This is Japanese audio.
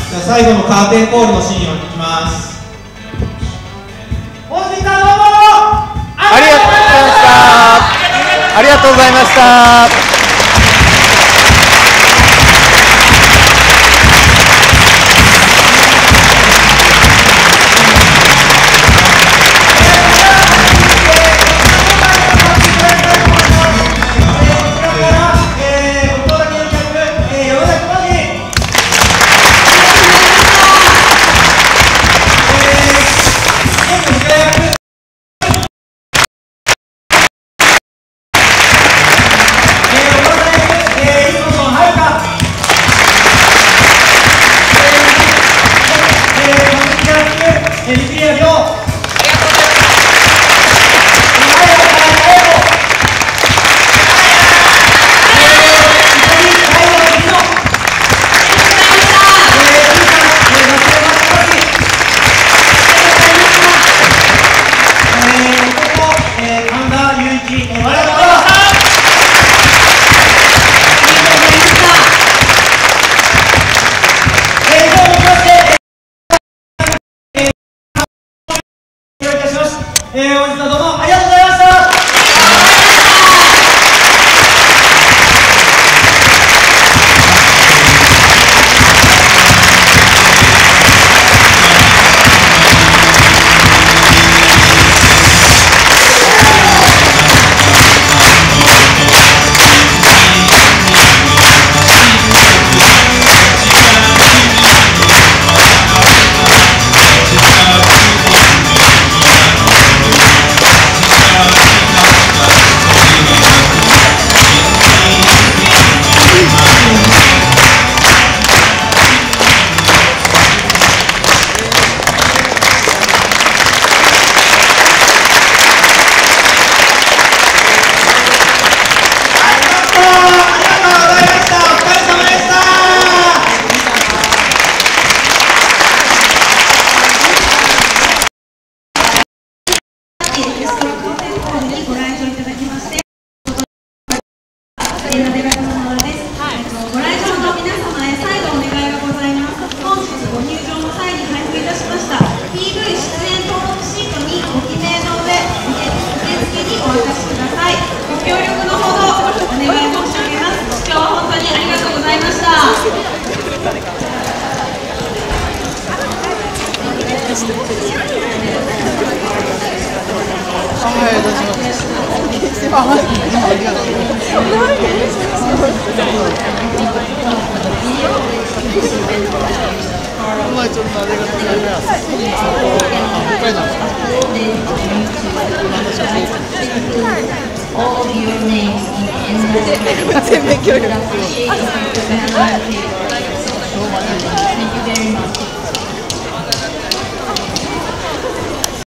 じゃあ最後のカーテンコールのシーンをいきます。本日はどうもありがとうございました。ありがとうございました。 本日はどうもありがとうございました。 全面協力。